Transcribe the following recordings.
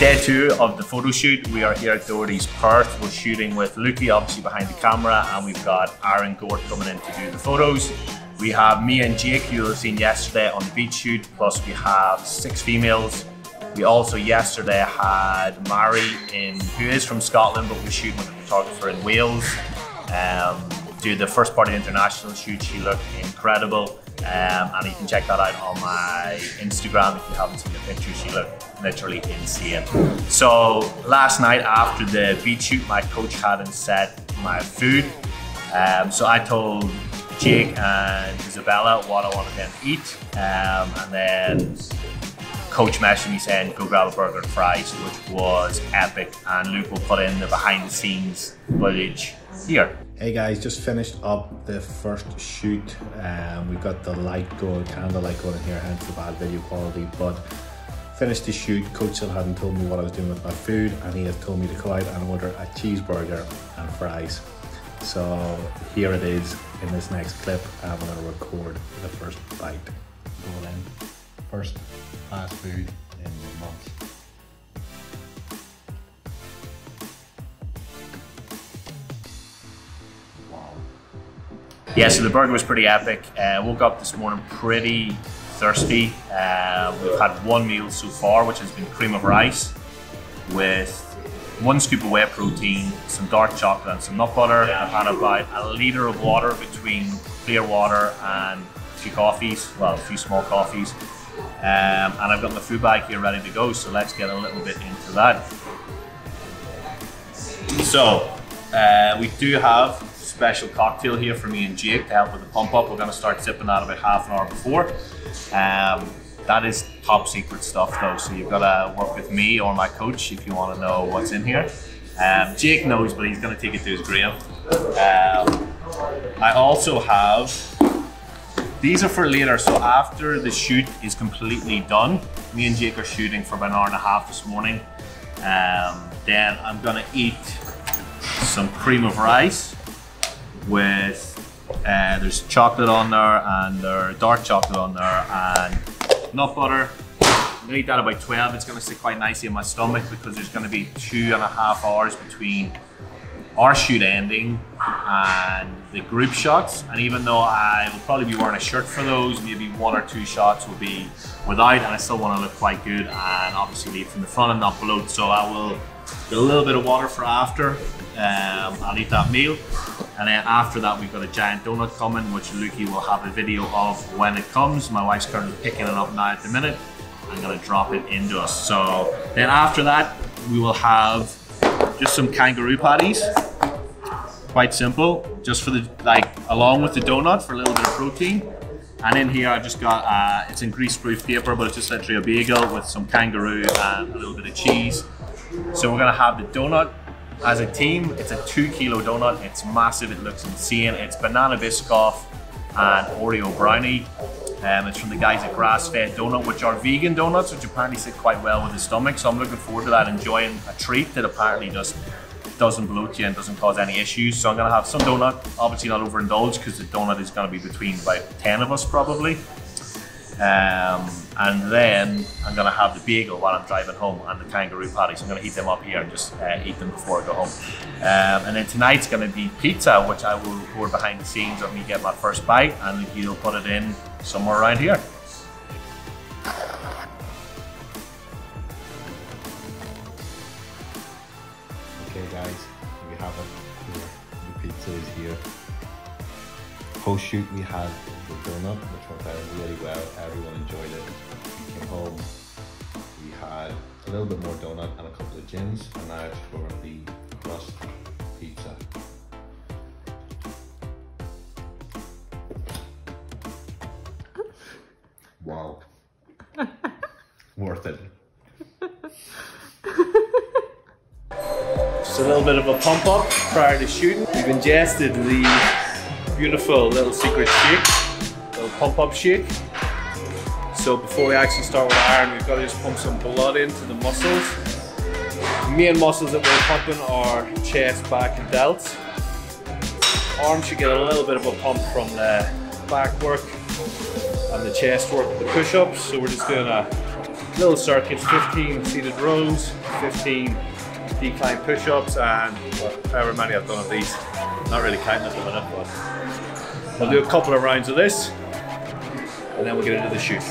Day 2 of the photo shoot. We are here at Doherty's Perth. We're shooting with Lukey obviously behind the camera, and we've got Aaron Gort coming in to do the photos. We have me and Jake, who you'll have seen yesterday on the beach shoot, plus we have 6 females. We also yesterday had Mary who is from Scotland, but we're shooting with a photographer in Wales. Do the first part of the international shoot. She looked incredible, and you can check that out on my Instagram if you haven't seen the picture. She looked literally insane. So last night after the beach shoot, my coach hadn't set my food, so I told Jake and Isabella what I wanted them to eat, and then coach messaged me saying go grab a burger and fries, which was epic, and Luke will put in the behind the scenes footage here. Hey guys, just finished up the first shoot. We've got the light going, candlelight going in here, hence the bad video quality, but finished the shoot. Coach still hadn't told me what I was doing with my food, and he has told me to go out and order a cheeseburger and fries. So here it is in this next clip. I'm gonna record the first bite. Going in. First fast food in months. Yeah, so the burger was pretty epic. Woke up this morning pretty thirsty. We've had one meal so far, which has been cream of rice with 1 scoop of whey protein, some dark chocolate and some nut butter. I've had about a litre of water between clear water and a few coffees, well, a few small coffees. And I've got my food bag here ready to go, so let's get a little bit into that. So, we do have special cocktail here for me and Jake to help with the pump up. We're going to start sipping that about half an hour before. That is top secret stuff though, so you've got to work with me or my coach if you want to know what's in here. Jake knows, but he's going to take it to his grave. I also have, these are for later, so after the shoot is completely done, me and Jake are shooting for about an hour and a half this morning. Then I'm going to eat some cream of rice with there's chocolate on there, and there's dark chocolate on there, and nut butter. I'm gonna eat that about 12. It's gonna sit quite nicely in my stomach because there's gonna be 2.5 hours between our shoot ending and the group shots. And even though I will probably be wearing a shirt for those, maybe 1 or 2 shots will be without, and I still want to look quite good and obviously lead from the front and not bloat. So I will get a little bit of water for after. I'll eat that meal, and then after that we've got a giant donut coming, which Lukey will have a video of when it comes. My wife's currently picking it up now at the minute. I'm gonna drop it into us. So then after that we will have just some kangaroo patties. Quite simple, just for the, along with the donut for a little bit of protein. And in here I've just got, it's in greaseproof paper, but it's just literally a bagel with some kangaroo and a little bit of cheese. So we're gonna have the donut as a team. It's a 2 kilo donut. It's massive, it looks insane. It's banana biscoff and Oreo brownie. It's from the guys at Grass Fed Donut, which are vegan donuts, which apparently sit quite well with the stomach. So I'm looking forward to that, enjoying a treat that apparently just doesn't bloat you and doesn't cause any issues. So I'm gonna have some donut, obviously not overindulge because the donut is gonna be between about 10 of us probably. And then I'm gonna have the bagel while I'm driving home and the kangaroo patties. I'm gonna heat them up here and just eat them before I go home. And then tonight's gonna be pizza, which I will record behind the scenes of me get my first bite, and he'll put it in somewhere around here. Okay guys, we have it here. The pizza is here. Post shoot we had the donut, which went out really well. Everyone enjoyed it. We came home, we had a little bit more donut and a couple of gins, and now it's for the crust pizza. Wow. Worth it. Just a little bit of a pump up prior to shooting. We've ingested the beautiful little secret shake, little pump up shake. So before we actually start with iron, we've got to just pump some blood into the muscles. The main muscles that we're pumping are chest, back and delts. Arms should get a little bit of a pump from the back work and the chest work, the push-ups. So we're just doing a little circuits, 15 seated rows, 15 decline push-ups, and however many I've done of these. Not really counting at the minute, but I'll do a couple of rounds of this, and then we'll get into the shoot.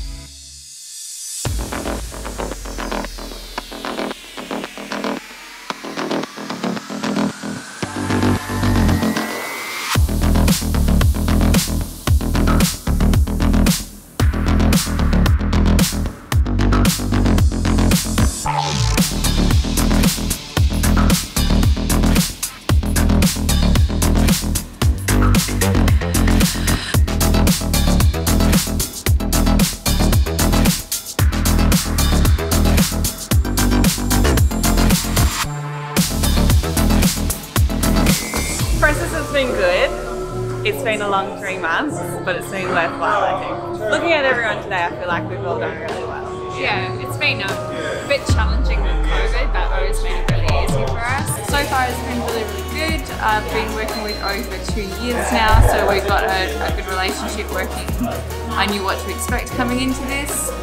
Been good. It's been a long 3 months, but it's been worthwhile, I think. Looking at everyone today, I feel like we've all done really well. Yeah, it's been a bit challenging with COVID, but O's made it really easy for us. So far it's been really, really good. I've been working with O for 2 years now, so we've got a good relationship working. I knew what to expect coming into this.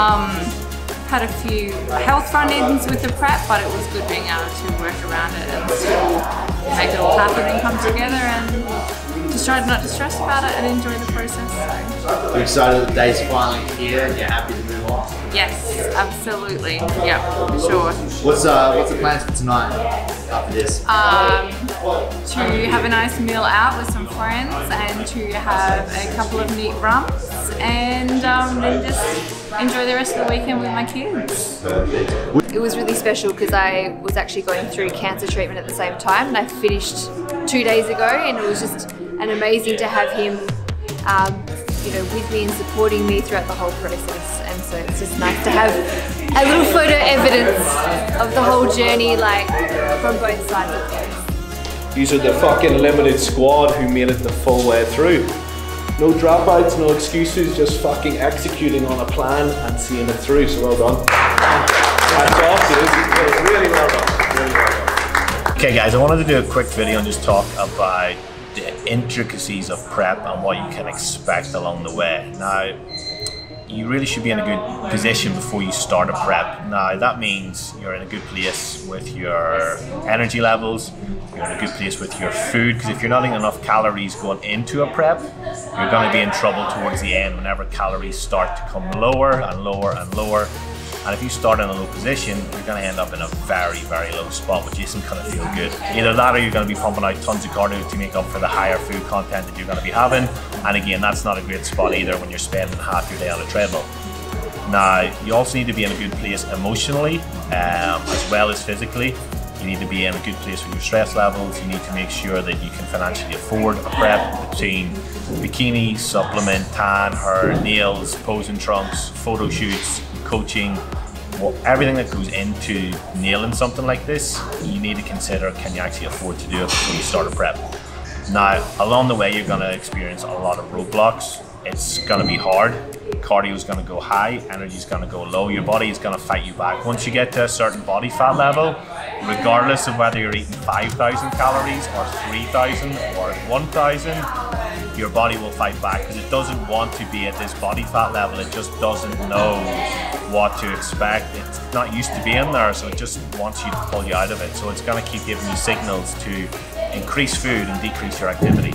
Had a few health run-ins with the prep, but it was good being able to work around it and still make it all happen and come together, and just try not to stress about it and enjoy the process. So. You're excited that the day's finally here and you're happy to move on? Yes, absolutely. Yeah, for sure. What's the plans for tonight after this? To have a nice meal out with some friends and to have a couple of neat rumps, and then just enjoy the rest of the weekend with my kids. It was really special because I was actually going through cancer treatment at the same time, and I finished 2 days ago, and it was just amazing to have him with me and supporting me throughout the whole process. And so it's just nice to have a little photo evidence of the whole journey, like from both sides of things. These are the fucking limited squad who made it the full way through. No dropouts, no excuses, just fucking executing on a plan and seeing it through, so well done. Hats off, dude. Really well done. Really well done. Okay guys, I wanted to do a quick video and just talk about the intricacies of prep and what you can expect along the way. Now, you really should be in a good position before you start a prep. Now, that means you're in a good place with your energy levels, you're in a good place with your food, because if you're not eating enough calories going into a prep, you're going to be in trouble towards the end whenever calories start to come lower and lower and lower. And if you start in a low position, you're going to end up in a very, very low spot, which isn't going to feel good. Either that or you're going to be pumping out tons of cardio to make up for the higher food content that you're going to be having. And again, that's not a great spot either when you're spending half your day on a treadmill. Now, you also need to be in a good place emotionally, as well as physically. You need to be in a good place with your stress levels. You need to make sure that you can financially afford a prep between bikini, supplement, tan, hair, nails, posing trunks, photo shoots, coaching, everything that goes into nailing something like this. You need to consider, can you actually afford to do it before you start a prep? Now, along the way, you're going to experience a lot of roadblocks. It's going to be hard. Cardio is going to go high, energy is going to go low. Your body is going to fight you back. Once you get to a certain body fat level, regardless of whether you're eating 5,000 calories or 3,000 or 1,000, your body will fight back because it doesn't want to be at this body fat level. It just doesn't know what to expect. It's not used to being there, so it just wants you to pull you out of it. So it's going to keep giving you signals to increase food and decrease your activity.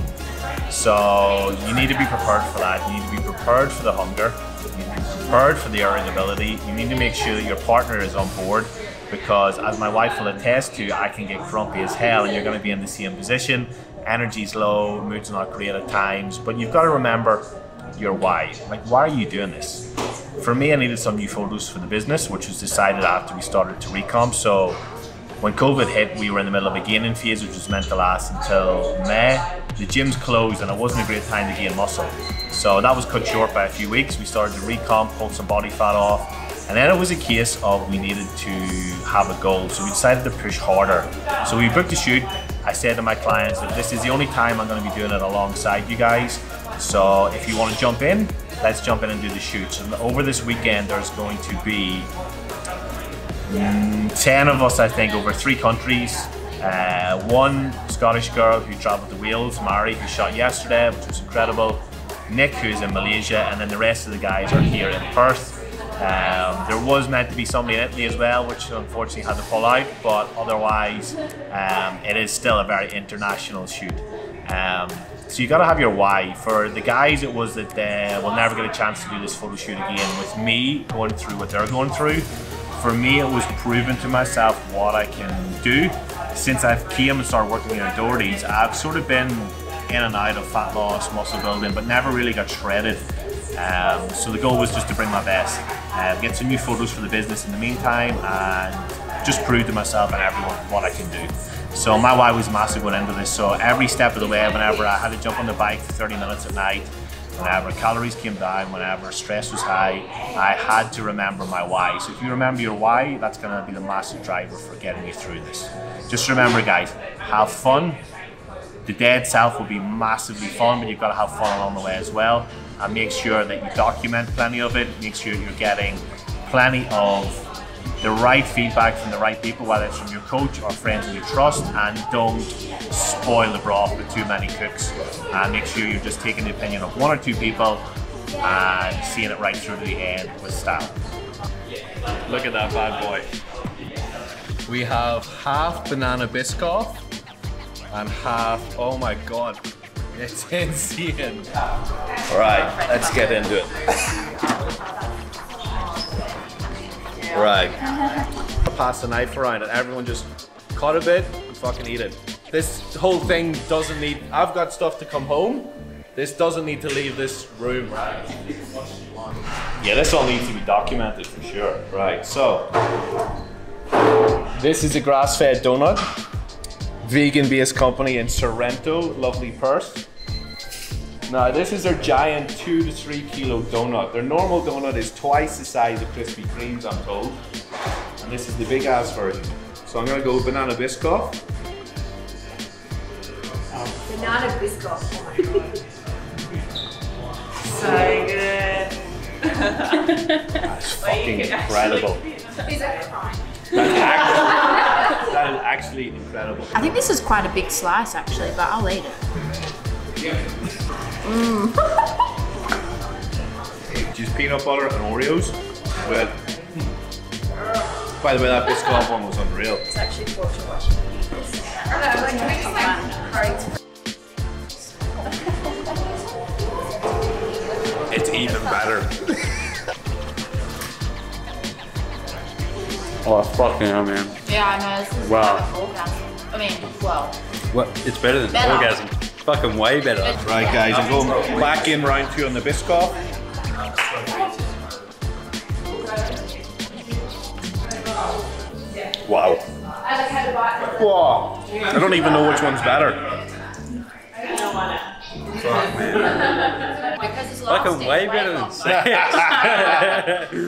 So you need to be prepared for that. You need to be prepared for the hunger. You need to be prepared for the irritability. You need to make sure that your partner is on board, because as my wife will attest to, I can get grumpy as hell and you're going to be in the same position. Energy's low, mood's not great at times, but you've got to remember your why. Like, why are you doing this? For me, I needed some new photos for the business, which was decided after we started to recomp. So when COVID hit, we were in the middle of a gaining phase, which was meant to last until May. The gyms closed and it wasn't a great time to gain muscle. So that was cut short by a few weeks. We started to recomp, pull some body fat off. And then it was a case of we needed to have a goal. So we decided to push harder. So we booked a shoot. I said to my clients that this is the only time I'm going to be doing it alongside you guys. So if you want to jump in, let's jump in and do the shoot. So over this weekend, there's going to be 10 of us, I think, over 3 countries. One Scottish girl who travelled to Wales, Mari, who shot yesterday, which was incredible. Nick, who's in Malaysia, and then the rest of the guys are here in Perth. There was meant to be somebody in Italy as well, which unfortunately had to pull out, but otherwise it is still a very international shoot. So you got to have your why. For the guys, it was that they will never get a chance to do this photo shoot again. With me going through what they're going through, for me it was proving to myself what I can do. Since I've came and started working in outdoors, I've sort of been in and out of fat loss, muscle building, but never really got shredded. So the goal was just to bring my best, get some new photos for the business in the meantime, and just prove to myself and everyone what I can do. So my why was massive going into this. So every step of the way, whenever I had to jump on the bike for 30 minutes at night, whenever calories came down, whenever stress was high, I had to remember my why. So if you remember your why, that's going to be the massive driver for getting you through this. Just remember, guys, have fun. The day itself will be massively fun, but you've got to have fun along the way as well. And make sure that you document plenty of it. Make sure you're getting plenty of the right feedback from the right people, whether it's from your coach or friends you trust, and don't spoil the broth with too many cooks. And make sure you're just taking the opinion of one or two people and seeing it right through to the end with style. Look at that bad boy. We have half banana Biscoff and half, oh my god, it's insane. All right, let's get into it. Right. Pass the knife around and everyone just cut a bit and fucking eat it. This whole thing doesn't need, I've got stuff to come home. This doesn't need to leave this room, right? Yeah, this all needs to be documented for sure. Right, so this is a grass-fed donut, vegan-based company in Sorrento, lovely Perth. Now this is their giant 2 to 3 kilo donut. Their normal donut is twice the size of Krispy Kreme's, I'm told. And this is the big ass version. So I'm gonna go banana Biscoff. Banana Biscoff. So good. That's fucking incredible. Is it fine? That is actually incredible. I think this is quite a big slice actually, but I'll eat it. Just peanut butter and Oreos. Well, by the way, that Biscoff one was unreal. It's actually torture watching you eat this. It's even better. Oh, fucking hell, man. Yeah, I know, this is Wow. like an orgasm. I mean, well, What? It's better than Better. orgasm. Fucking way better. Right, guys, I'm going back in round 2 on the Biscoff. Wow. Whoa. I don't even know which one's better. because it's Fucking way better than sex.